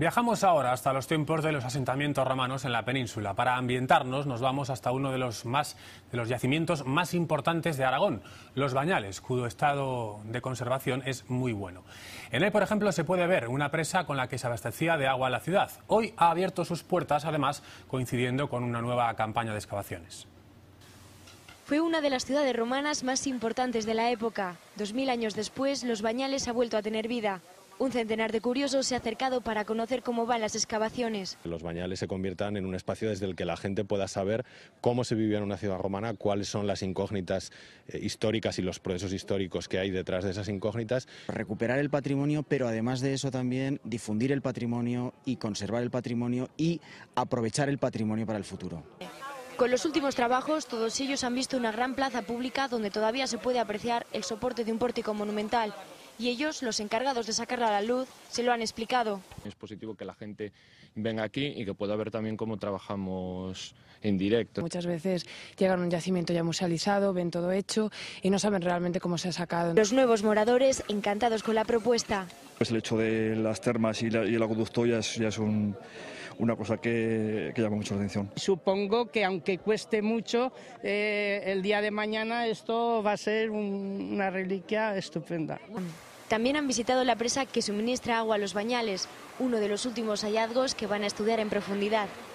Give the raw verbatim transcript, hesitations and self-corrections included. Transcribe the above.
Viajamos ahora hasta los tiempos de los asentamientos romanos en la península. Para ambientarnos nos vamos hasta uno de los, más, de los yacimientos más importantes de Aragón, Los Bañales, cuyo estado de conservación es muy bueno. En él, por ejemplo, se puede ver una presa con la que se abastecía de agua la ciudad. Hoy ha abierto sus puertas, además, coincidiendo con una nueva campaña de excavaciones. Fue una de las ciudades romanas más importantes de la época. Dos mil años después, Los Bañales ha vuelto a tener vida. Un centenar de curiosos se ha acercado para conocer cómo van las excavaciones. Los Bañales se conviertan en un espacio desde el que la gente pueda saber cómo se vivía en una ciudad romana, cuáles son las incógnitas eh, históricas y los procesos históricos que hay detrás de esas incógnitas. Recuperar el patrimonio, pero además de eso también difundir el patrimonio y conservar el patrimonio y aprovechar el patrimonio para el futuro. Con los últimos trabajos, todos ellos han visto una gran plaza pública donde todavía se puede apreciar el soporte de un pórtico monumental. Y ellos, los encargados de sacarla a la luz, se lo han explicado. Es positivo que la gente venga aquí y que pueda ver también cómo trabajamos en directo. Muchas veces llegan a un yacimiento ya musealizado, ven todo hecho y no saben realmente cómo se ha sacado. Los nuevos moradores, encantados con la propuesta. Pues el hecho de las termas y, la, y el acueducto ya es, ya es un, una cosa que, que llama mucho la atención. Supongo que aunque cueste mucho, eh, el día de mañana esto va a ser un, una reliquia estupenda. También han visitado la presa que suministra agua a Los Bañales, uno de los últimos hallazgos que van a estudiar en profundidad.